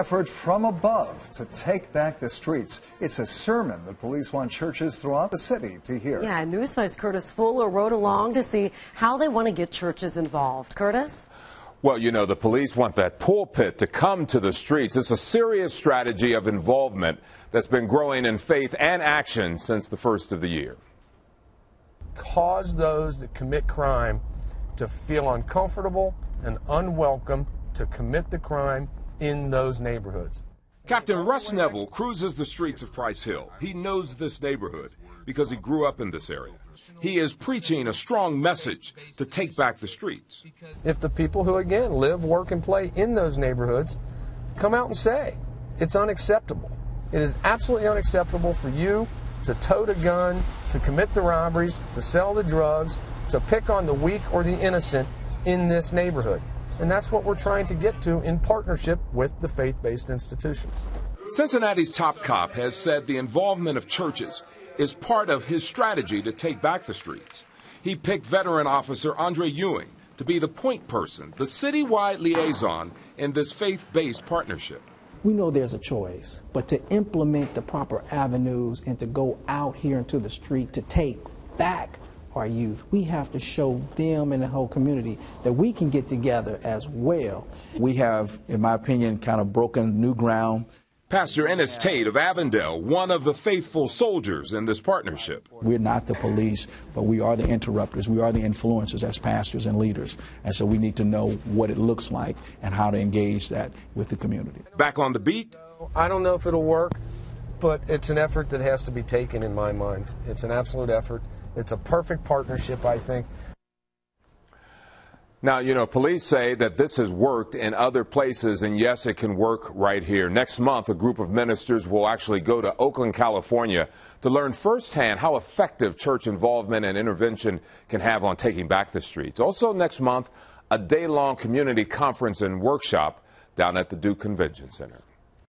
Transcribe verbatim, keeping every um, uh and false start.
Effort from above to take back the streets. It's a sermon that police want churches throughout the city to hear. Yeah, News five's Curtis Fuller rode along to see how they want to get churches involved. Curtis? Well, you know, the police want that pulpit to come to the streets. It's a serious strategy of involvement that's been growing in faith and action since the first of the year. Cause those that commit crime to feel uncomfortable and unwelcome to commit the crime in those neighborhoods. Captain Russ Neville cruises the streets of Price Hill. He knows this neighborhood because he grew up in this area. He is preaching a strong message to take back the streets. If the people who, again, live, work, and play in those neighborhoods come out and say it's unacceptable. It is absolutely unacceptable for you to tote a gun, to commit the robberies, to sell the drugs, to pick on the weak or the innocent in this neighborhood. And that's what we're trying to get to in partnership with the faith-based institutions. Cincinnati's top cop has said the involvement of churches is part of his strategy to take back the streets. He picked veteran officer Andre Ewing to be the point person, the citywide liaison in this faith-based partnership. We know there's a choice, but to implement the proper avenues and to go out here into the street to take back our youth, we have to show them and the whole community that we can get together as well. We have, in my opinion, kind of broken new ground. Pastor Ennis Tate of Avondale, one of the faithful soldiers in this partnership. We're not the police, but we are the interrupters. We are the influencers as pastors and leaders. And so we need to know what it looks like and how to engage that with the community. Back on the beat? I don't know if it'll work, but it's an effort that has to be taken in my mind. It's an absolute effort. It's a perfect partnership, I think. Now, you know, police say that this has worked in other places, and yes, it can work right here. Next month, a group of ministers will actually go to Oakland, California to learn firsthand how effective church involvement and intervention can have on taking back the streets. Also next month, a day-long community conference and workshop down at the Duke Convention Center.